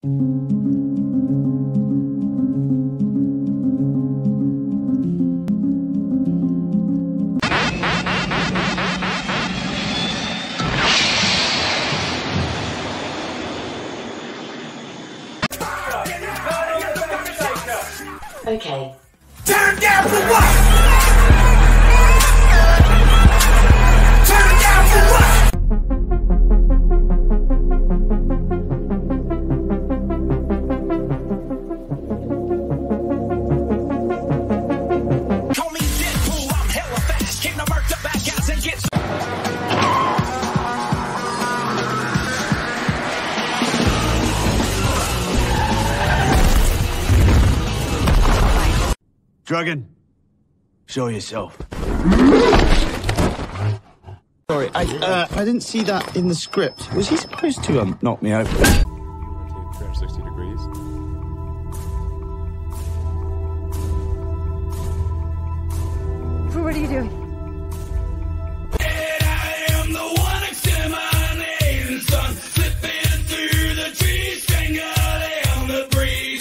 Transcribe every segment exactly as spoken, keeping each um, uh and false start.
Okay. Turn down for what? Turn down for what? Call me Deadpool, I'm hella fast. Came to murk the bad guys and get. Dragon, show yourself. Sorry, I uh, I didn't see that in the script. Was he supposed to um, knock me over? three hundred sixty degrees. What are you doing? I am the one exterminating sun, flipping through the trees, strangling on the breeze.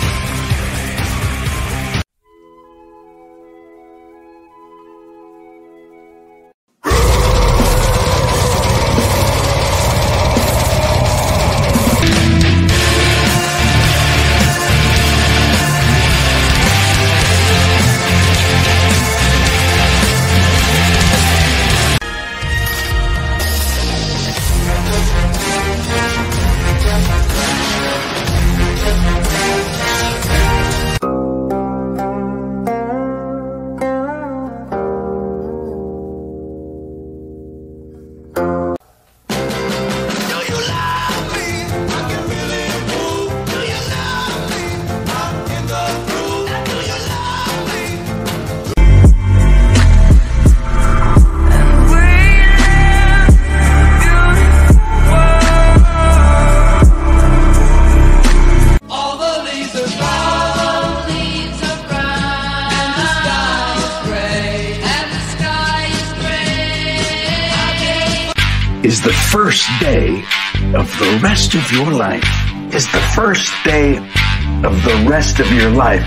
Is the first day of the rest of your life. Is the first day of the rest of your life.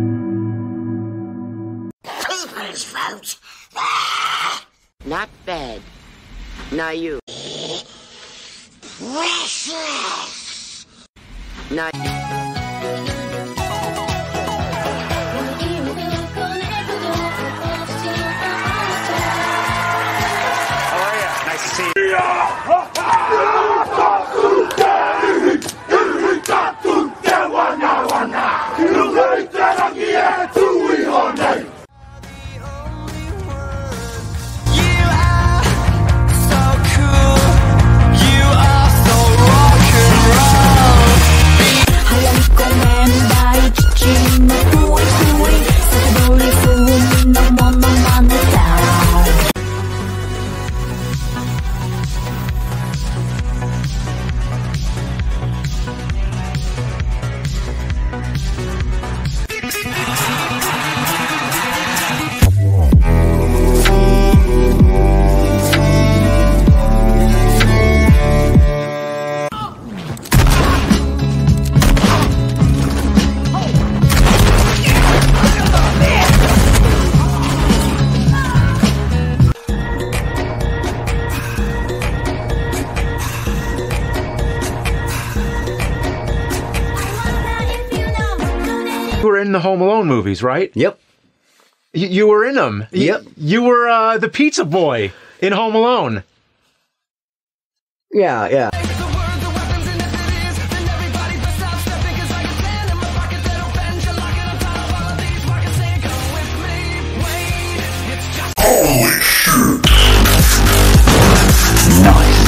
People's vote. Not bad. Not you. Precious. Not. Nice to see you. You were in the Home Alone movies, right? Yep. You, you were in them. Yep. You, you were uh, the pizza boy in Home Alone. Yeah, yeah. Holy shit. Nice.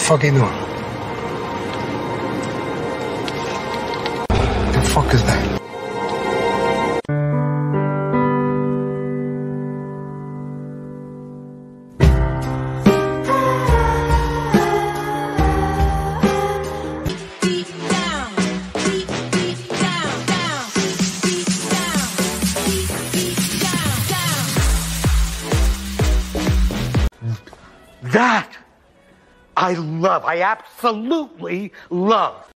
fuck are you doing? The fuck is that? That I love. I absolutely love.